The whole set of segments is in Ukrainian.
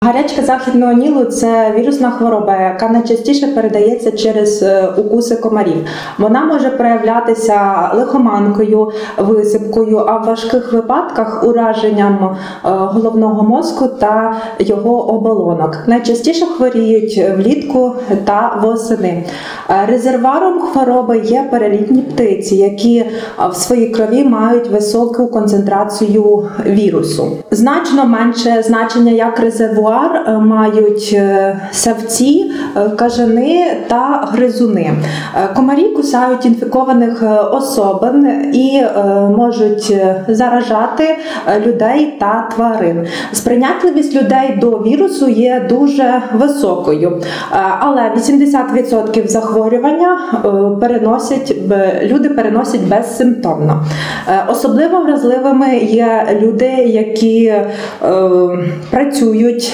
Гарячка західного Нілу – це вірусна хвороба, яка найчастіше передається через укуси комарів. Вона може проявлятися лихоманкою, висипкою, а в важких випадках ураженням головного мозку та його оболонок. Найчастіше хворіють влітку та восени. Резервуаром хвороби є перелітні птиці, які в своїй крові мають високу концентрацію вірусу. Значно менше значення як резервуар мають савці, кажани та гризуни. Комарі кусають інфікованих особин і можуть заражати людей та тварин. Сприйнятливість людей до вірусу є дуже високою, але 80% захворювання люди переносять безсимптомно. Особливо вразливими є люди, які працюють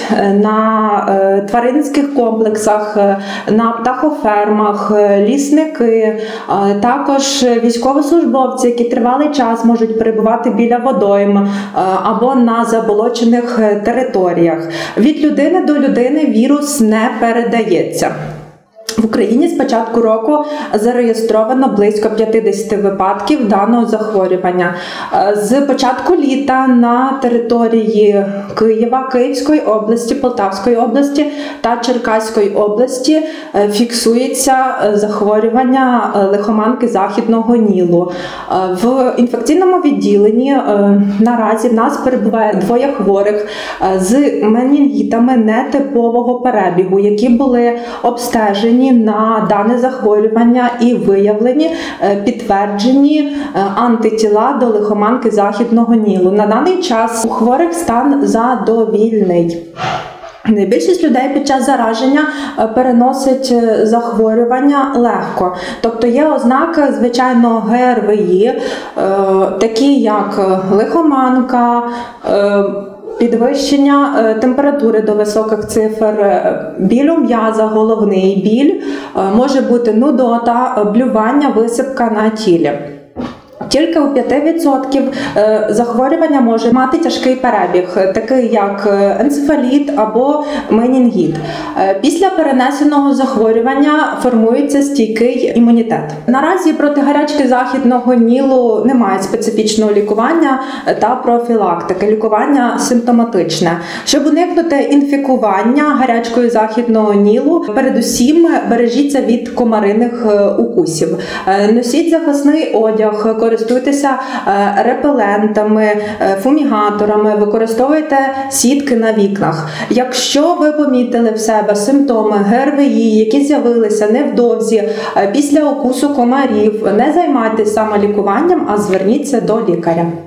на тваринницьких комплексах, на птахофермах, лісники, також військовослужбовці, які тривалий час можуть перебувати біля водойм або на заболочених територіях. Від людини до людини вірус не передається. В Україні з початку року зареєстровано близько 50 випадків даного захворювання. З початку літа на території Києва, Київської області, Полтавської області та Черкаської області фіксується захворювання лихоманки західного Нілу. В інфекційному відділенні наразі в нас перебуває 2 хворих з менінгітами нетипового перебігу, які були обстежені на дане захворювання і виявлені підтверджені антитіла до лихоманки західного Нілу. На даний час у хворих стан задовільний. Більшість людей під час зараження переносить захворювання легко. Тобто є ознаки звичайного ГРВІ, такі як лихоманка, підвищення температури до високих цифр, біль у м'язах, головний біль, може бути нудота, блювання, висипка на тілі. Тільки у 5% захворювання може мати тяжкий перебіг, такий як енцефаліт або менінгіт. Після перенесеного захворювання формується стійкий імунітет. Наразі проти гарячки західного Нілу немає специфічного лікування та профілактики. Лікування симптоматичне. Щоб уникнути інфікування гарячкою західного Нілу, передусім бережіться від комариних укусів. Носіть захисний одяг, користуйтеся репелентами, фумігаторами, використовуйте сітки на вікнах. Якщо ви помітили в себе симптоми ГРВІ, які з'явилися невдовзі після укусу комарів, не займайтеся самолікуванням, а зверніться до лікаря.